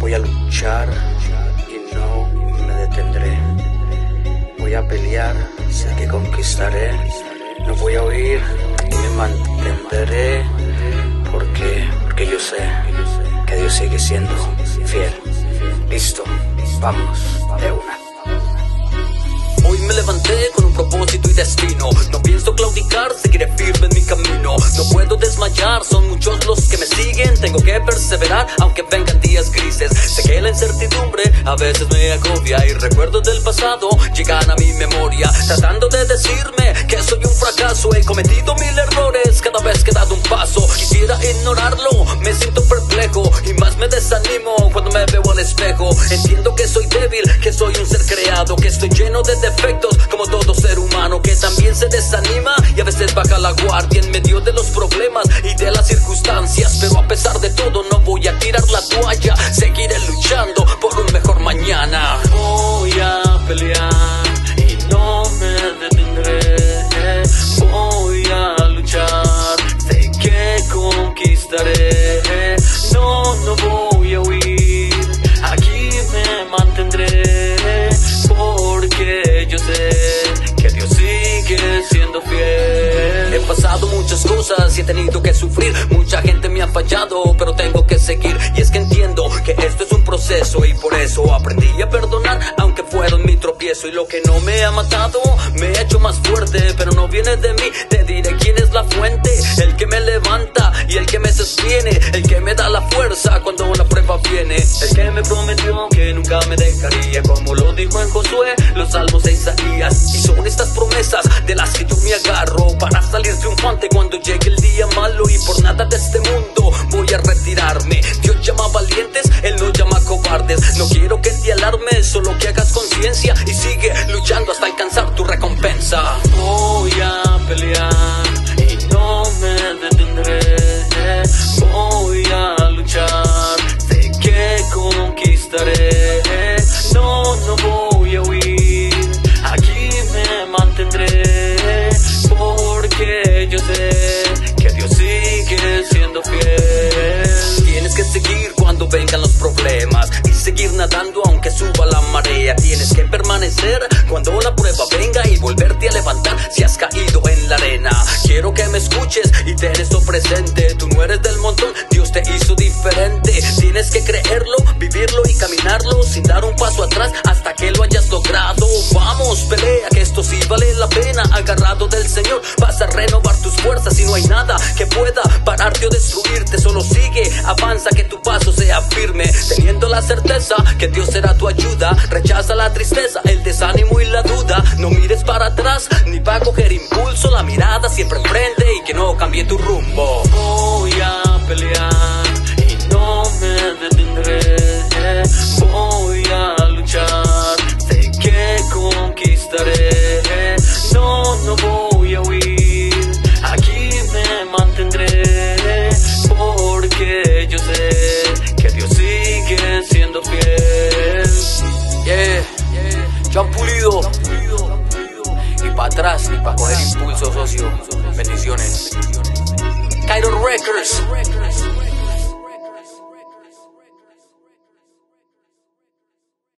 Voy a luchar y no me detendré. Voy a pelear, sé que conquistaré. No voy a huir y me mantendré. Porque yo sé que Dios sigue siendo fiel. Listo, vamos de una. Hoy me levanté con un propósito y destino. No pienso claudicar, seguiré firme en mi camino. No puedo desmayar, son muchos los que me siguen. Tengo que perseverar, aunque vengan días grises. Sé que la incertidumbre a veces me agobia, y recuerdos del pasado llegan a mi memoria, tratando de decirme que soy un fracaso. He cometido 1000 errores cada vez que he dado un paso. Quisiera ignorarlo, me siento perplejo y más me desanimo cuando me veo al espejo. Entiendo que soy débil, que soy un ser creado, que estoy lleno de defectos como todo ser humano, que también se desanima y a veces baja la guardia en medio de los problemas y de las circunstancias. Pero a pesar de todo no voy a tirar la toalla, seguiré luchando por un mejor mañana. Voy a pelear y no me detendré. Voy a luchar, sé que conquistaré. No voy a huir, aquí me mantendré, porque yo sé que Dios sigue siendo fiel. He pasado muchas cosas y he tenido que sufrir. Mucha gente me ha fallado, pero tengo que seguir. Y es que entiendo que esto es un proceso, y por eso aprendí a perdonar, aunque fueron mi tropiezo. Y lo que no me ha matado me ha hecho más fuerte, pero no viene de mí. Te diré quién es la fuente, el que me levanta y el que me sostiene, el que me da la fuerza cuando la prueba viene, el que me prometió que nunca me dejaría, como lo dijo en Josué, los salmos de Isaías. Y son estas promesas de las que yo me agarro para salir triunfante cuando llegue el día malo. Y por nada de este mundo voy a retirarme. Dios llama valientes, Él no llama cobardes. No quiero que te alarmes, solo que hagas conciencia y sigue luchando hasta alcanzar tu recompensa. Voy a pelear y no me detendré. Voy a luchar, sé que conquistaré. No voy a huir, aquí me mantendré, porque yo sé que Dios sigue siendo fiel. Tienes que seguir cuando vengan los problemas y seguir nadando aunque suba la marea. Tienes que permanecer cuando la prueba venga y volverte a levantar si has caído en la arena. Quiero que me escuches y ten esto presente. Tú no eres del montón, Dios te hizo diferente. Tienes que creerlo, vivirlo y caminarlo sin dar un paso atrás hasta que lo hayas logrado. Vamos, pelea, que esto sí vale la pena. Agarrado del Señor vas a renovar tus fuerzas y no hay nada que pueda pararte o destruirte. Solo sigue, avanza, que tu paso sea firme, teniendo la certeza que Dios será tu ayuda. Rechaza la tristeza, el desánimo y la duda. No mires para atrás ni para coger impulso, la mirada siempre enfrente y que no cambie tu rumbo. Voy a pelear y no me detendré. Voy a luchar, sé que conquistaré. No voy a huir, aquí me mantendré, porque yo sé que Dios sigue siendo fiel. John Pulido. Ni para atrás ni para coger impulso, socio. Bendiciones. Cairo Records.